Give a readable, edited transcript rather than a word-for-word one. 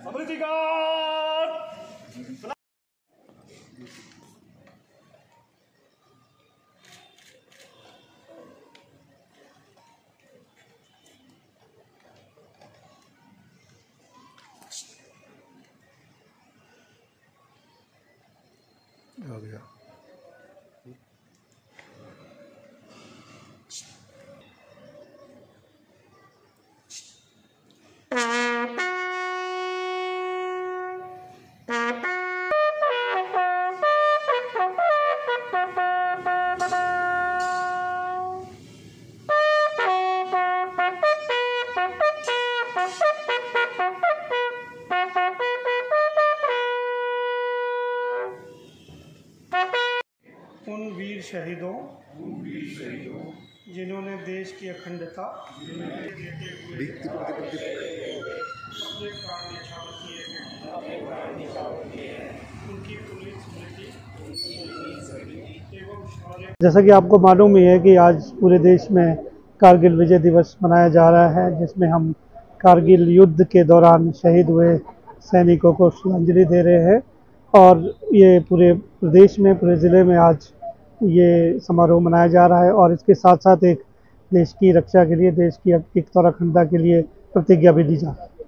आ गया। उन वीर शहीदों जिन्होंने देश की अखंडता अपने प्राण न्यौछावर किए हैं, उनकी पुनीत स्मृति एवं शौर्य। जैसा कि आपको मालूम ही है कि आज पूरे देश में कारगिल विजय दिवस मनाया जा रहा है, जिसमें हम कारगिल युद्ध के दौरान शहीद हुए सैनिकों को श्रद्धांजलि दे रहे हैं। और ये पूरे प्रदेश में, पूरे ज़िले में आज ये समारोह मनाया जा रहा है। और इसके साथ साथ एक देश की रक्षा के लिए, देश की एकता और अखंडता के लिए प्रतिज्ञा भी दी जा रही है।